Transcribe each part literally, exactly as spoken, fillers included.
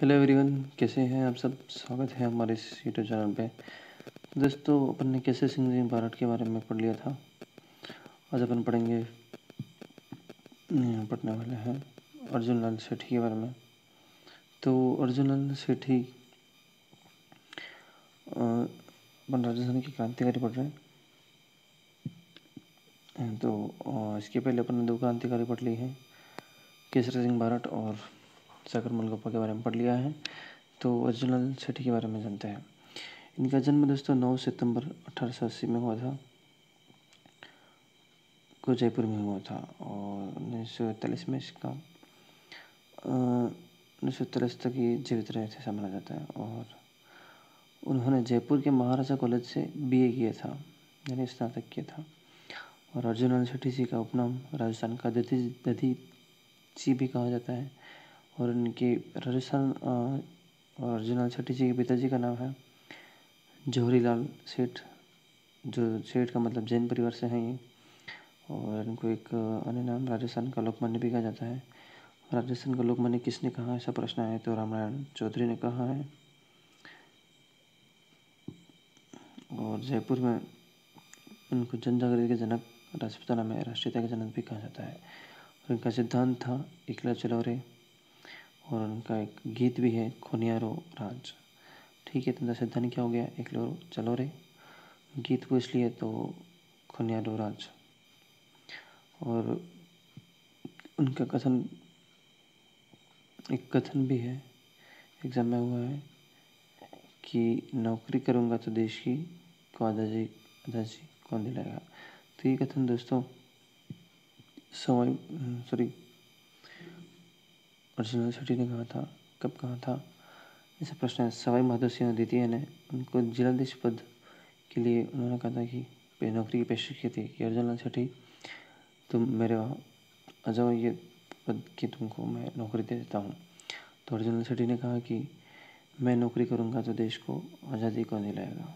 Hello everyone, कैसे हैं आप सब। स्वागत है हमारे इस यूट्यूब चैनल पे। दोस्तों, अपन ने केसरी सिंह जी भारत के बारे में पढ़ लिया था। आज अपन पढ़ेंगे यहाँ पढ़ने वाले हैं अर्जुन लाल सेठी के बारे में। तो अर्जुन लाल सेठी अपन राजस्थान की क्रांतिकारी पढ़ रहे हैं। तो अ, इसके पहले अपन ने दो क्रांतिकारी पढ़ ली हैं, केसरी सिंह भारत और सागर मलगोपा के बारे में पढ़ लिया है। तो अर्जुन लाल सेठी के बारे में जानते हैं। इनका जन्म दोस्तों नौ सितंबर अठारह सौ अस्सी में हुआ था, को जयपुर में हुआ था। और उन्नीस सौ इकतालीस में इसका उन्नीस सौ इकतालीस तक ये जीवित रहे थे, ऐसा माना जाता है। और उन्होंने जयपुर के महाराजा कॉलेज से बीए किया था, यानी स्नातक किया था। और अर्जुन लाल सेठी जी का उपनाम राजस्थान का दधी दधी जी भी कहा जाता है। और इनके राजस्थान और अर्जुन लाल सेठी जी के पिताजी का नाम है जौहरी लाल सेठ, जो सेठ का मतलब जैन परिवार से हैं ये। और इनको एक अन्य नाम राजस्थान का लोकमान्य भी कहा जाता है। राजस्थान का लोकमान्य किसने कहा, ऐसा प्रश्न है तो रामनारायण चौधरी ने कहा है। और जयपुर में उनको जनजागृति के जनक, राजपूताना में राष्ट्रीयता के जनक भी कहा जाता है। और इनका सिद्धांत था एकला चलो रे। और उनका एक गीत भी है खोनियारो राज। ठीक है, तो सिद्धांत क्या हो गया, एकलो चलो रे। गीत को इसलिए तो खोनियारो राज। और उनका कथन, एक कथन भी है, एग्जाम में हुआ है कि नौकरी करूँगा तो देश की को आज़ादी आज़ादी कौन दिलाएगा। तो ये कथन दोस्तों सवाई सॉरी अर्जुन लाल सेठी ने कहा था। कब कहा था, ऐसा प्रश्न है। सवाई माधव सिंह द्वितीय ने उनको जिलाधीश पद के लिए उन्होंने कहा था कि नौकरी की पेशकश की थी कि अर्जुन लाल सेठी तुम मेरे वहाँ आ जाओ, ये पद की तुमको मैं नौकरी दे देता हूँ। तो अर्जुन लाल सेठी ने कहा कि मैं नौकरी करूँगा तो देश को आज़ादी कौन दिलाएगा।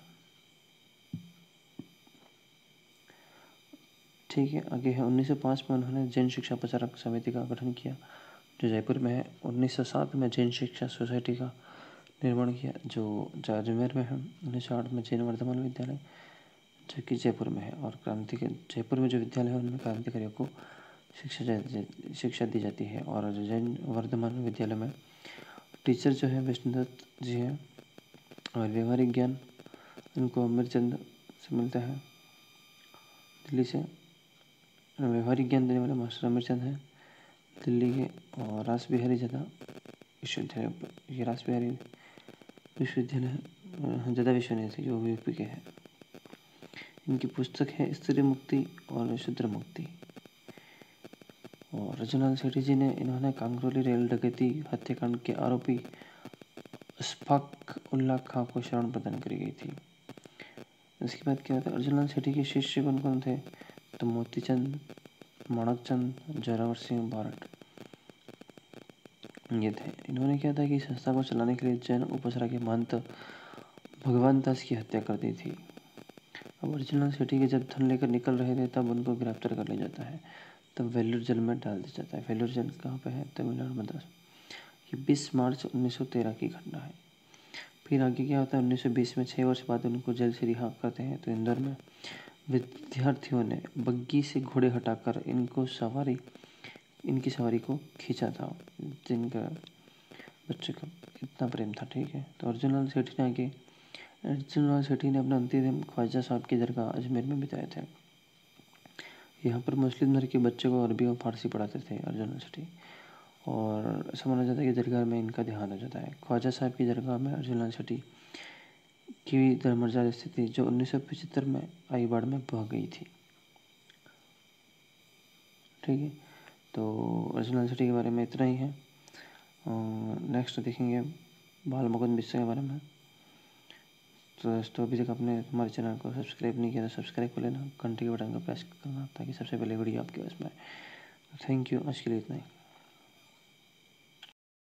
ठीक है, आगे है उन्नीस सौ पाँच में उन्होंने जैन शिक्षा प्रचारक समिति का गठन किया, जो जयपुर में है। उन्नीस सौ सात में जैन शिक्षा सोसाइटी का निर्माण किया, जो अजमेर में है। उन्नीस सौ आठ में जैन वर्धमान विद्यालय, जो कि जयपुर में है। और क्रांति के जयपुर में जो विद्यालय है उनमें क्रांतिकारियों को शिक्षा शिक्षा दी जाती है। और जैन वर्धमान विद्यालय में टीचर जो है विष्णुदत्त जी हैं। और व्यवहारिक ज्ञान उनको अमीरचंद से मिलता है, दिल्ली से। व्यवहारिक ज्ञान देने वाले मास्टर अमीरचंद हैं, दिल्ली के। और रास बिहारी जदा विश्वविद्यालय, ये रास बिहारी विश्वविद्यालय जदा विश्वविद्यालय जो यूपी के है। इनकी पुस्तक है स्त्री मुक्ति और शूद्र मुक्ति। और अर्जुन लाल सेठी जी ने इन्होंने कांगरोली रेल डकैती हत्याकांड के आरोपी अशफाक उल्ला खां को शरण प्रदान करी गई थी। इसके बाद क्या होता है, अर्जुन लाल सेठी के शिष्य कौन कौन थे, तो मोतीचंद, माणकचंद, जोरावर सिंह भारत, ये थे। इन्होंने क्या था कि संस्था को चलाने के लिए जैन उपसरा के महंत भगवान दास की हत्या कर दी थी। अब अर्जुन लाल सेठी के जब धन लेकर निकल रहे थे तब उनको गिरफ्तार कर लिया जाता है, तब वेल्लूर जेल में डाल दिया जाता है। वेल्लूर जेल कहाँ पे है, तमिलनाडु मद्रास। ये बीस मार्च उन्नीस सौ तेरह की घटना है। फिर आगे क्या होता है, उन्नीस सौ बीस में छः वर्ष बाद उनको जेल से रिहा करते हैं। तो इंदौर में विद्यार्थियों ने बग्गी से घोड़े हटाकर इनको सवारी इनकी सवारी को खींचा था, जिनका बच्चे का इतना प्रेम था। ठीक है, तो अर्जुन लाल सेठी ने आगे अर्जुन लाल सेठी ने अपना अंतिम दिन ख्वाजा साहब की दरगाह अजमेर में बिताए थे। यहाँ पर मुस्लिम धर्म के बच्चों को अरबी और फारसी पढ़ाते थे अर्जुन लाल सेठी। और ऐसा माना जाता है कि दरगाह में इनका ध्यान हो जाता है। ख्वाजा साहब की दरगाह में अर्जुन लाल सेठी की धर्मर्जा स्थिति जो उन्नीस सौ पचहत्तर में आई बाढ़ में बह गई थी। ठीक है, तो अर्जुन लाल सेठी के बारे में इतना ही है। नेक्स्ट देखेंगे बाल मुकुंद बिस्सा के बारे में। तो दोस्तों, अभी तक आपने हमारे चैनल को सब्सक्राइब नहीं किया तो सब्सक्राइब कर लेना, घंटे के बटन को प्रेस करना ताकि सबसे पहले वीडियो आपके पास में आए। थैंक यू, आज के लिए इतना ही।